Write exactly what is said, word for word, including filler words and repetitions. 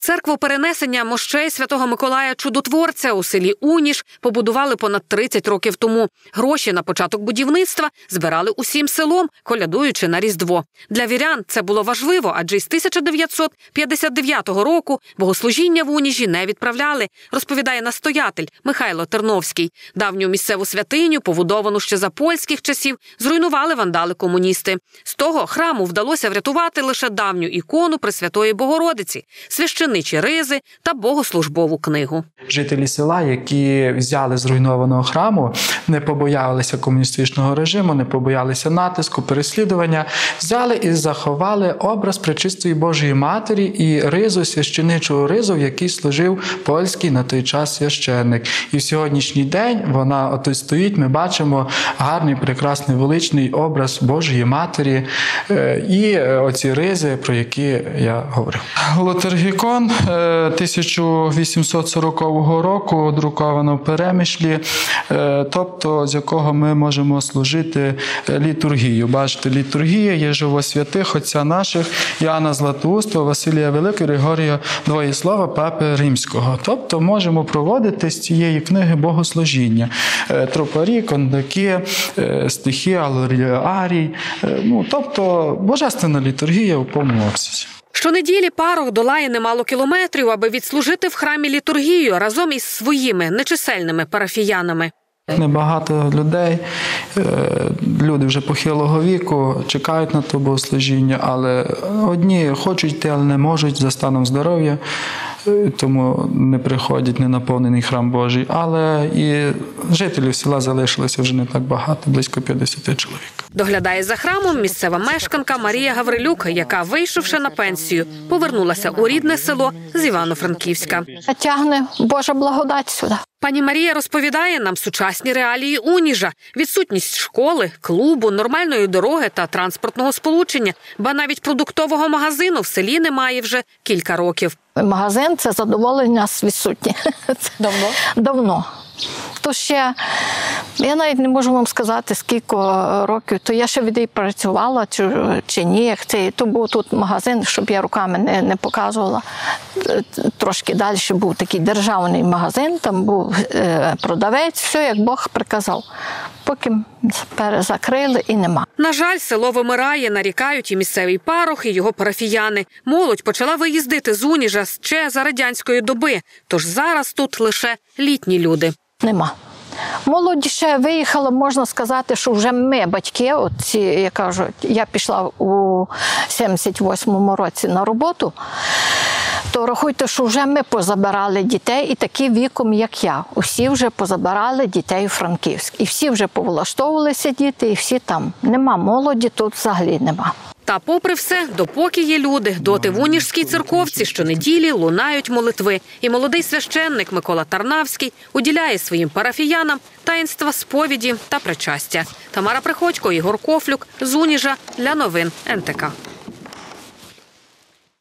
Церкву перенесення мощей Святого Миколая Чудотворця у селі Уніж побудували понад тридцять років тому. Гроші на початок будівництва збирали усім селом, колядуючи на Різдво. Для вірян це було важливо, адже із тисяча дев'ятсот п'ятдесят дев'ятого року богослужіння в Уніжі не відправляли, розповідає настоятель Михайло Терновський. Давню місцеву святиню, побудовану ще за польських часів, зруйнували вандали-комуністи. З того храму вдалося врятувати лише давню ікону Пресвятої Богородиці, священичі ризи та богослужбову книгу. Жителі села, які взяли зруйнованого храму, не побоялися комуністичного режиму, не побоялися натиску, переслідування, взяли і заховали образ Пречистої Божої Матері і ризу, священичого ризу, в якій служив польський на той час священник. І в сьогоднішній день вона ото стоїть, ми бачимо гарний, прекрасний, величний образ Божої Матері і оці ризи, про які я говорив. Лотаргікон тисяча вісімсот сорокового року, друковано в Перемишлі, тобто з якого ми можемо служити літургію. Бачите, літургія є живосвятих отця наших Іоанна Златоустого, Василія Великого, Григорія Двоєслова, Папи Римського. Тобто можемо проводити з цієї книги богослужіння. Тропарі, кондаки, стихи, алоріарій, ну, тобто божественна літургія у повному обсязі. Щонеділі парох долає немало кілометрів, аби відслужити в храмі літургію разом із своїми нечисельними парафіянами. Небагато людей, люди вже похилого віку, чекають на то богослужіння, але одні хочуть йти, але не можуть за станом здоров'я, тому не приходять ненаповнений храм Божий. Але і жителів села залишилося вже не так багато, близько п'ятдесят чоловік. Доглядає за храмом місцева мешканка Марія Гаврилюк, яка, вийшовши на пенсію, повернулася у рідне село з Івано-Франківська. Тягне Божа благодать сюди. Пані Марія розповідає нам сучасні реалії Уніжа, відсутність школи, клубу, нормальної дороги та транспортного сполучення, ба навіть продуктового магазину в селі немає вже кілька років. Магазин – це задоволення нас відсутнє. Давно? Давно. То ще, я навіть не можу вам сказати, скільки років, то я ще від працювала чи, чи ні, як це, то був тут магазин, щоб я руками не, не показувала. Трошки далі був такий державний магазин, там був е, продавець, все як Бог приказав. Поки перезакрили і нема. На жаль, село вимирає, нарікають і місцевий парох, і його парафіяни. Молодь почала виїздити з Уніжа ще за радянської доби, тож зараз тут лише літні люди. Нема. Молодь ще виїхала, можна сказати, що вже ми, батьки, от ці, я кажу, я пішла у сімдесят восьмому році на роботу, то рахуйте, що вже ми позабирали дітей, і такі віком, як я. Усі вже позабирали дітей у Франківськ. І всі вже повлаштовувалися діти, і всі там. Нема молоді, тут взагалі нема. Та попри все, допоки є люди, доти в Уніжській церковці щонеділі лунають молитви. І молодий священник Микола Тарнавський уділяє своїм парафіянам таїнства сповіді та причастя. Тамара Приходько, Ігор Кофлюк з Уніжа для новин ен те ка.